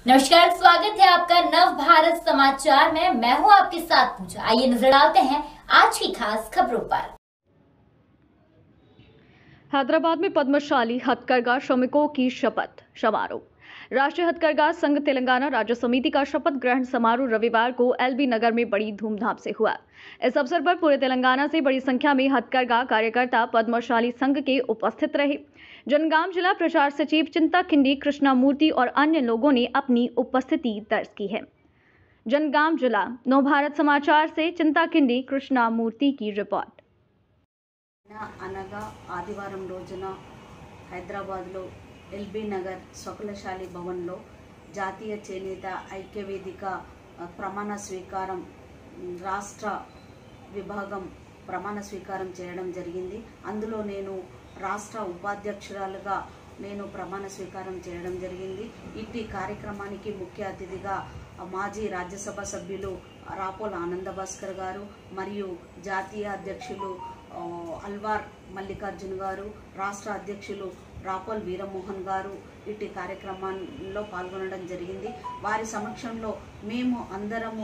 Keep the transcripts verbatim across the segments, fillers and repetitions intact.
नमस्कार, स्वागत है आपका नव भारत समाचार में। मैं हूं आपके साथ पूजा। आइए नजर डालते हैं आज की खास खबरों पर। हैदराबाद में पद्मशाली हथकरघा श्रमिकों की शपथ समारोह। राष्ट्रीय हथकरघा संघ तेलंगाना राज्य समिति का शपथ ग्रहण समारोह रविवार को एलबी नगर में बड़ी धूमधाम से हुआ। इस अवसर पर पूरे तेलंगाना से बड़ी संख्या में हथकरघा कार्यकर्ता पद्मशाली संघ के उपस्थित रहे। जनगांव जिला प्रचार सचिव चिंता खिंडी कृष्णामूर्ति और अन्य लोगों ने अपनी उपस्थिति दर्ज की है। जनगांव जिला नव भारत समाचार से चिंता खिंडी कृष्णामूर्ति की रिपोर्ट। అనగా ఆదివారం రోజున హైదరాబాద్లో ఎల్బీ నగర్ స్వకులశాలి భవన్లో జాతీయ చేనేత ఐక్యవేదిక ప్రమాణ స్వీకారం రాష్ట్ర విభాగం ప్రమాణ స్వీకారం చేయడం జరిగింది. అందులో నేను రాష్ట్ర ఉపాధ్యక్షురాలుగా నేను ప్రమాణ స్వీకారం చేయడం జరిగింది. ఇట్టి కార్యక్రమానికి ముఖ్య అతిథిగా మాజీ రాజ్యసభ సభ్యులు రాపోల ఆనందభాస్కర్ గారు మరియు జాతీయ అధ్యక్షులు అల్వార్ మల్లికార్జున్ గారు, రాష్ట్ర అధ్యక్షులు రాపోల్ వీరమోహన్ గారు ఇట్టి కార్యక్రమంలో పాల్గొనడం జరిగింది. వారి సమక్షంలో మేము అందరము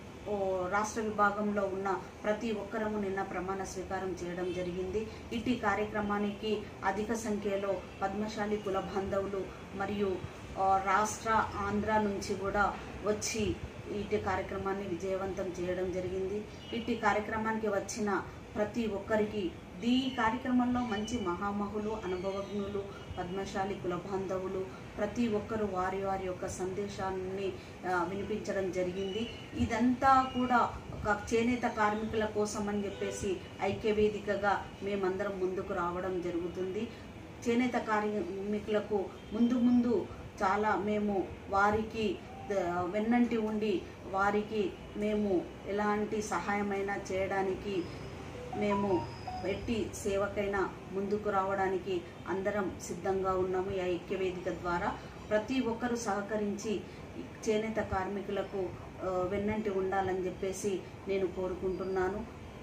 రాష్ట్ర విభాగంలో ఉన్న ప్రతి ఒక్కరము నిన్న ప్రమాణ స్వీకారం చేయడం జరిగింది. ఇట్టి కార్యక్రమానికి అధిక సంఖ్యలో పద్మశాలి కుల బాంధవులు మరియు రాష్ట్ర ఆంధ్ర నుంచి కూడా వచ్చి ఇట్టి కార్యక్రమాన్ని విజయవంతం చేయడం జరిగింది. ఇట్టి కార్యక్రమానికి వచ్చిన ప్రతి ఒక్కరికి ఈ కార్యక్రమంలో మంచి మహామహులు, అనుభవజ్ఞులు, పద్మశాలి కుల బాంధవులు ప్రతి ఒక్కరు వారి వారి యొక్క సందేశాన్ని వినిపించడం జరిగింది. ఇదంతా కూడా ఒక చేనేత కార్మికుల కోసం అని చెప్పేసి ఐక్యవేదికగా మేమందరం ముందుకు రావడం జరుగుతుంది. చేనేత కార్మికులకు ముందు ముందు చాలా మేము వారికి వెన్నంటి ఉండి వారికి మేము ఎలాంటి సహాయమైనా చేయడానికి మేము ఎట్టి సేవకైనా ముందుకు రావడానికి అందరం సిద్ధంగా ఉన్నాము. ఈ ఐక్యవేదిక ద్వారా ప్రతి ఒక్కరూ సహకరించి చేనేత కార్మికులకు వెన్నంటి ఉండాలని చెప్పేసి నేను కోరుకుంటున్నాను.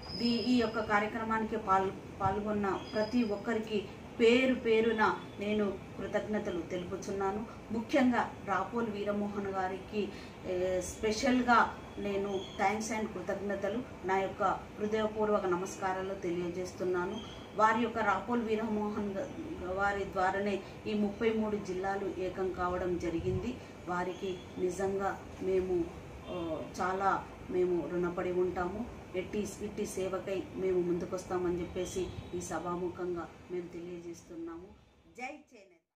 ఈ యొక్క కార్యక్రమానికి పాల్ పాల్గొన్న ప్రతి ఒక్కరికి పేరు పేరున నేను కృతజ్ఞతలు తెలుపుచున్నాను. ముఖ్యంగా రాపోల్ వీరమోహన్ గారికి స్పెషల్గా నేను థ్యాంక్స్ అండ్ కృతజ్ఞతలు నా యొక్క హృదయపూర్వక నమస్కారాలు తెలియజేస్తున్నాను. వారి యొక్క రాపోల్ వీరమోహన్ వారి ద్వారానే ఈ ముప్పై మూడు జిల్లాలు ఏకం కావడం జరిగింది. వారికి నిజంగా మేము చాలా మేము రుణపడి ఉంటాము. ఎట్టి ఇట్టి సేవకై మేము ముందుకొస్తామని చెప్పేసి ఈ సభాముఖంగా మేము తెలియజేస్తున్నాము. జై చేనేత.